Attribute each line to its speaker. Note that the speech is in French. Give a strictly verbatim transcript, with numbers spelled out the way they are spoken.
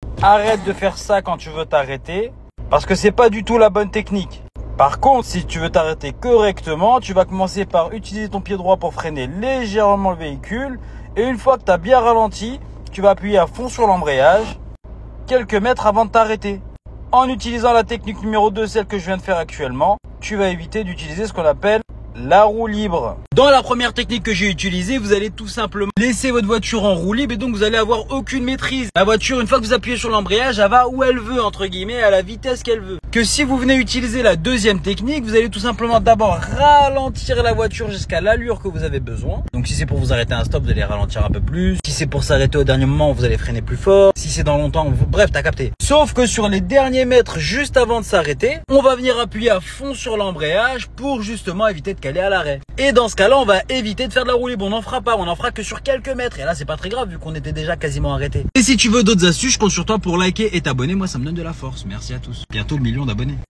Speaker 1: arrête de faire ça quand tu veux t'arrêter parce que c'est pas du tout la bonne technique. Par contre, si tu veux t'arrêter correctement, tu vas commencer par utiliser ton pied droit pour freiner légèrement le véhicule. Et une fois que tu as bien ralenti, tu vas appuyer à fond sur l'embrayage quelques mètres avant de t'arrêter. En utilisant la technique numéro deux, celle que je viens de faire actuellement, tu vas éviter d'utiliser ce qu'on appelle la roue libre. Dans la première technique que j'ai utilisée, vous allez tout simplement laisser votre voiture en roue libre et donc vous allez avoir aucune maîtrise. La voiture, une fois que vous appuyez sur l'embrayage, elle va où elle veut, entre guillemets, à la vitesse qu'elle veut. Que si vous venez utiliser la deuxième technique, vous allez tout simplement d'abord ralentir la voiture jusqu'à l'allure que vous avez besoin. Donc si c'est pour vous arrêter à un stop, vous allez ralentir un peu plus. Si c'est pour s'arrêter au dernier moment, vous allez freiner plus fort. Si c'est dans longtemps, vous... bref, t'as capté. Sauf que sur les derniers mètres, juste avant de s'arrêter, on va venir appuyer à fond sur l'embrayage pour justement éviter de caler à l'arrêt. Et dans ce cas-là, on va éviter de faire de la roue libre. On n'en fera pas, on n'en fera que sur quelques mètres. Et là, c'est pas très grave vu qu'on était déjà quasiment arrêté. Et si tu veux d'autres astuces, je compte sur toi pour liker et t'abonner. Moi, ça me donne de la force. Merci à tous. Bientôt le million d'abonnés.